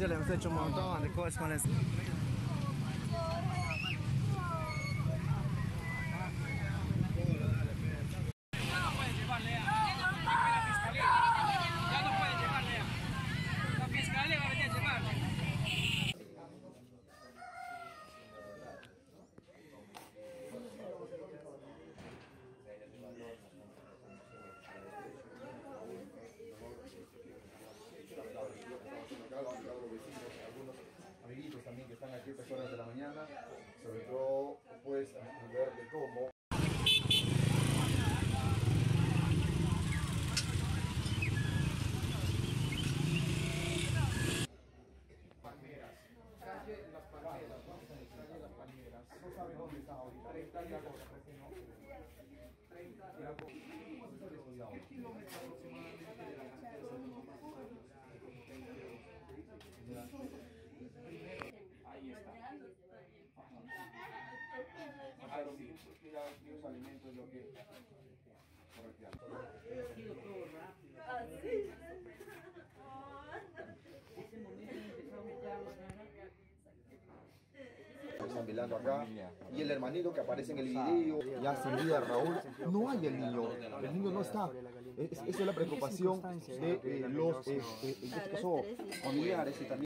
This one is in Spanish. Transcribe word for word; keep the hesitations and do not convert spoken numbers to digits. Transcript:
patio le hemos hecho un montón de cosas con eso. Algunos amiguitos también que están aquí a estas horas de la mañana, sobre todo pues a ver de cómo Palmeras, calle Las Palmeras, calle Las Palmeras, no sabe dónde está ahorita, treinta y algo, treinta y algo, ¿qué kilómetros aproximadamente de la ahí está. Ajá, sí, mira, los alimentos es lo que están velando acá y el hermanito que aparece en el video ya sin vida Raúl, no hay el niño, el niño no está. Es, esa es la preocupación de eh, los eh, eh, en este caso familiares y también